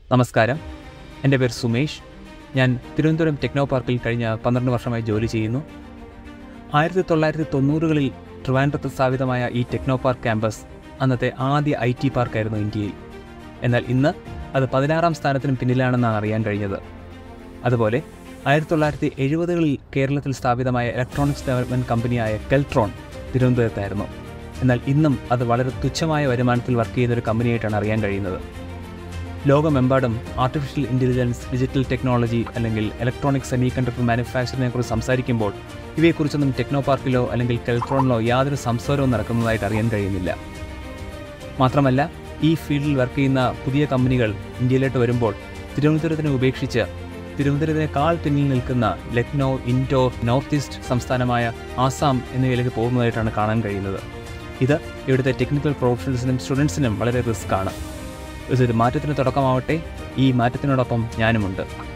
നമസ്കാരം, എൻ്റെ പേര് സുമേഷ്. ഞാൻ തിരുവനന്തപുരം ടെക്നോ പാർക്കിൽ കഴിഞ്ഞ 12 വർഷമായി ജോലി ചെയ്യുന്നു. 1990കളിൽ ട്രിവാൻഡ്രത്ത് സ്ഥാപിതമായ ഈ ടെക്നോ പാർക്ക് ക്യാമ്പസ് അന്നത്തെ ആദ്യ IT പാർക്കായിരുന്നു ഇന്ത്യയിൽ. എന്നാൽ ഇന്ന് അത് 16ാം സ്ഥാനത്തിനും പിന്നിലാണെന്നാണ് അറിയാൻ കഴിഞ്ഞത്. അതുപോലെ 1970കളിൽ കേരളത്തിൽ സ്ഥാപിതമായ ഇലക്ട്രോണിക്സ് ഡെവലപ്മെൻറ്റ് കമ്പനിയായ കെൽട്രോൺ തിരുവനന്തപുരത്തായിരുന്നു. എന്നാൽ ഇന്നും അത് വളരെ തുച്ഛമായ വരുമാനത്തിൽ വർക്ക് ചെയ്യുന്നൊരു കമ്പനിയായിട്ടാണ് അറിയാൻ കഴിയുന്നത്. ലോകമെമ്പാടും ആർട്ടിഫിഷ്യൽ ഇൻ്റലിജൻസ്, ഡിജിറ്റൽ ടെക്നോളജി അല്ലെങ്കിൽ ഇലക്ട്രോണിക് സെമി കണ്ടക്ടർ മാനുഫാക്ചറിങ്ങിനെ കുറിച്ച് സംസാരിക്കുമ്പോൾ ഇവയെക്കുറിച്ചൊന്നും ടെക്നോ പാർക്കിലോ അല്ലെങ്കിൽ കെൽട്രോണിലോ യാതൊരു സംസാരവും നടക്കുന്നതായിട്ട് അറിയാൻ കഴിയുന്നില്ല. മാത്രമല്ല, ഈ ഫീൽഡിൽ വർക്ക് ചെയ്യുന്ന പുതിയ കമ്പനികൾ ഇന്ത്യയിലോട്ട് വരുമ്പോൾ തിരുവനന്തപുരത്തിനെ ഉപേക്ഷിച്ച് തിരുവനന്തപുരത്തിനേക്കാൾ പിന്നിൽ നിൽക്കുന്ന ലക്നൗ, ഇൻഡോർ, നോർത്ത് ഈസ്റ്റ് സംസ്ഥാനമായ ആസാം എന്നിവയിലേക്ക് പോകുന്നതായിട്ടാണ് കാണാൻ കഴിയുന്നത്. ഇത് ഇവിടുത്തെ ടെക്നിക്കൽ പ്രൊഫഷണൽസിനും സ്റ്റുഡൻസിനും വളരെ റിസ്ക്കാണ്. ഇതൊരു മാറ്റത്തിന് തുടക്കമാവട്ടെ. ഈ മാറ്റത്തിനോടൊപ്പം ഞാനുമുണ്ട്.